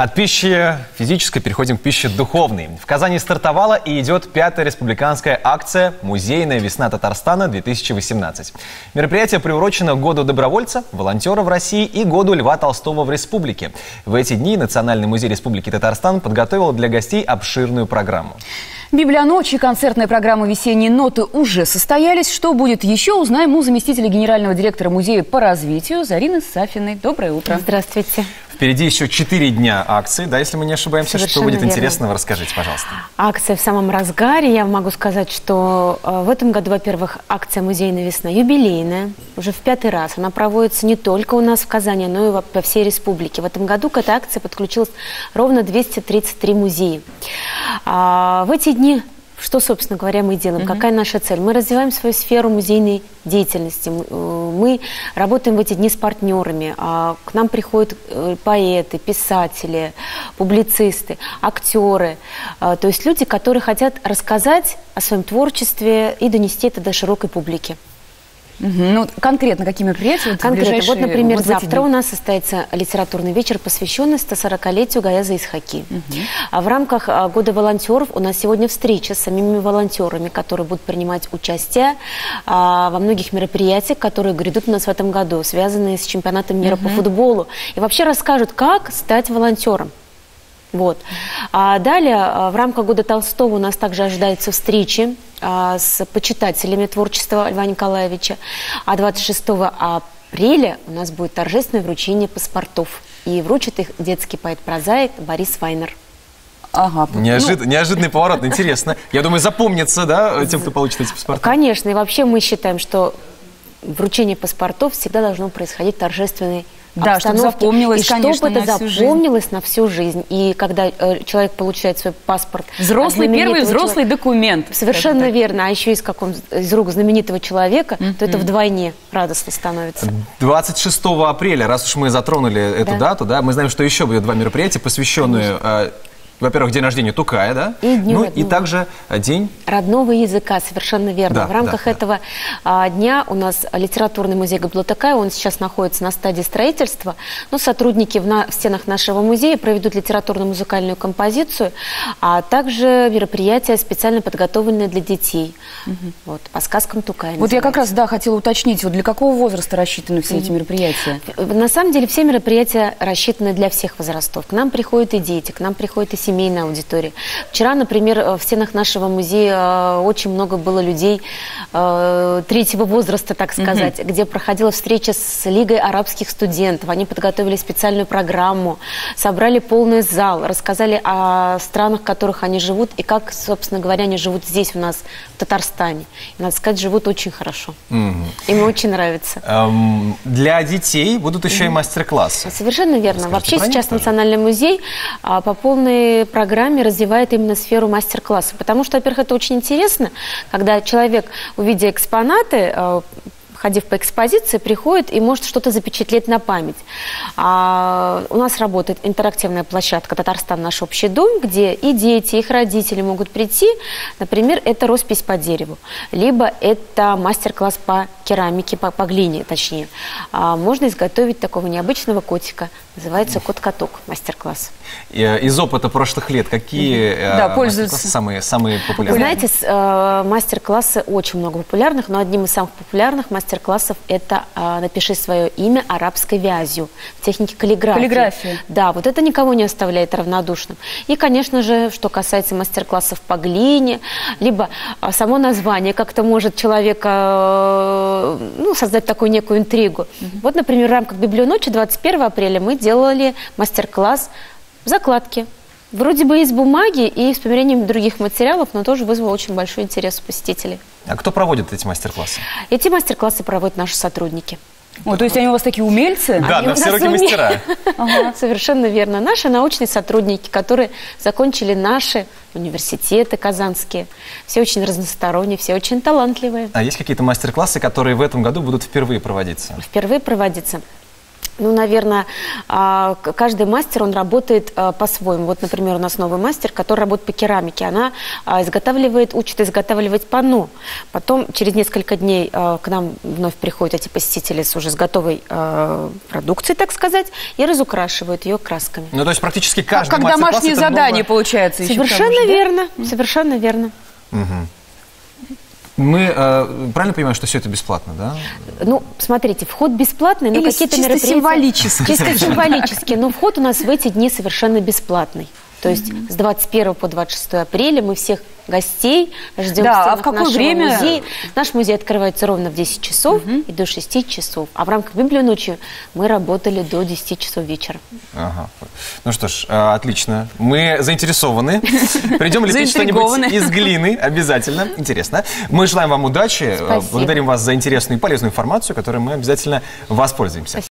От пищи физической переходим к пище духовной. В Казани стартовала и идет 5-я республиканская акция «Музейная весна Татарстана-2018». Мероприятие приурочено к Году добровольца, волонтера в России и Году Льва Толстого в республике. В эти дни Национальный музей Республики Татарстан подготовил для гостей обширную программу. Библионочь и концертная программа «Весенние ноты» уже состоялись. Что будет еще, узнаем у заместителя генерального директора музея по развитию Зарины Сафиной. Доброе утро. Здравствуйте. Впереди еще 4 дня акции, да, если мы не ошибаемся. Совершенно что будет верно. интересного, расскажите, пожалуйста. Акция в самом разгаре. Я могу сказать, что в этом году, во-первых, акция «Музейная весна» юбилейная. Уже в 5-й раз. Она проводится не только у нас в Казани, но и по всей республике. В этом году к этой акции подключилось ровно 233 музея. В эти дни, что, собственно говоря, мы делаем? Какая наша цель? Мы развиваем свою сферу музейной деятельности. Мы работаем в эти дни с партнерами. К нам приходят поэты, писатели, публицисты, актеры. То есть люди, которые хотят рассказать о своем творчестве и донести это до широкой публики. Ну, конкретно какие мероприятия? Конкретно. Вот, например, завтра у нас состоится литературный вечер, посвященный 140-летию Гаяза Исхаки. А в рамках Года волонтеров у нас сегодня встреча с самими волонтерами, которые будут принимать участие во многих мероприятиях, которые грядут у нас в этом году, связанные с чемпионатом мира по футболу. И вообще расскажут, как стать волонтером. Вот. А далее, в рамках Года Толстого у нас также ожидаются встречи с почитателями творчества Льва Николаевича. А 26 апреля у нас будет торжественное вручение паспортов. И вручит их детский поэт-прозаик Борис Вайнер. Ага. Неожиданный поворот, интересно. Я думаю, запомнится, да, тем, кто получит эти паспорта? Конечно. И вообще мы считаем, что вручение паспортов всегда должно происходить торжественной да, чтобы запомнилось, конечно, чтобы это запомнилось на всю жизнь. И когда человек получает свой паспорт... Первый взрослый документ. Совершенно верно. А еще из рук знаменитого человека, то это вдвойне радостно становится. 26 апреля, раз уж мы затронули эту дату, да, мы знаем, что еще будет 2 мероприятия, посвященные... Во-первых, день рождения Тукая, да? И также день... Родного языка, совершенно верно. В рамках этого дня у нас литературный музей Габло-Тукая, он сейчас находится на стадии строительства. Но сотрудники в стенах нашего музея проведут литературно-музыкальную композицию, а также мероприятия, специально подготовленные для детей. Вот, по сказкам Тукая. Вот я как раз, хотела уточнить, вот для какого возраста рассчитаны все эти мероприятия? На самом деле все мероприятия рассчитаны для всех возрастов. К нам приходят и дети, к нам приходят и семейная аудитория. Вчера, например, в стенах нашего музея очень много было людей 3-го возраста, так сказать, где проходила встреча с Лигой арабских студентов. Они подготовили специальную программу, собрали полный зал, рассказали о странах, в которых они живут, и как, собственно говоря, они живут здесь у нас, в Татарстане. И, надо сказать, живут очень хорошо. Им очень нравится. Для детей будут еще и мастер-классы. Совершенно верно. Вообще сейчас Национальный музей по полной программе развивает именно сферу мастер-класса. Потому что, во-первых, это очень интересно, когда человек, увидя экспонаты, ходив по экспозиции, приходит и может что-то запечатлеть на память. У нас работает интерактивная площадка «Татарстан. Наш общий дом», где и дети, и их родители могут прийти. Например, это роспись по дереву, либо это мастер-класс по керамике, по глине, точнее. Можно изготовить такого необычного котика. Называется «Кот-каток» мастер-класс. Из опыта прошлых лет какие пользуются самые популярные? Вы знаете, мастер-классы очень много популярных, но одним из самых популярных мастер-классов это «Напиши свое имя арабской вязью» в технике каллиграфии. Каллиграфия. Да, вот это никого не оставляет равнодушным. И, конечно же, что касается мастер-классов по глине, либо само название как-то может человека создать такую некую интригу. Вот, например, в рамках Библионочи 21 апреля мы делали мастер-класс закладки. Вроде бы из бумаги и с применением других материалов, но тоже вызвало очень большой интерес у посетителей. А кто проводит эти мастер-классы? Эти мастер-классы проводят наши сотрудники. То есть они у вас такие умельцы? Да, на все руки мастера. Совершенно верно. Наши научные сотрудники, которые закончили наши университеты казанские. Все очень разносторонние, все очень талантливые. А есть какие-то мастер-классы, которые в этом году будут впервые проводиться? Впервые проводиться. Ну, наверное, каждый мастер, он работает по-своему. Вот, например, у нас новый мастер, который работает по керамике. Она учит изготавливать панно. Потом, через несколько дней к нам вновь приходят эти посетители уже с готовой продукцией, так сказать, и разукрашивают ее красками. Ну, то есть практически каждый как домашнее задание получается. Совершенно верно, совершенно верно. Мы правильно понимаем, что все это бесплатно, да? Ну, смотрите, вход бесплатный, но какие-то чисто мероприятия... символически. Чисто символически, но вход у нас в эти дни совершенно бесплатный. То есть с 21 по 26 апреля мы всех гостей ждем в стенах нашего музея. Наш музей открывается ровно в 10 часов и до 6 часов. А в рамках Библионочи мы работали до 10 часов вечера. Ага. Ну что ж, отлично. Мы заинтересованы. Придем лепить что-нибудь из глины. Обязательно. Интересно. Мы желаем вам удачи. Спасибо. Благодарим вас за интересную и полезную информацию, которой мы обязательно воспользуемся.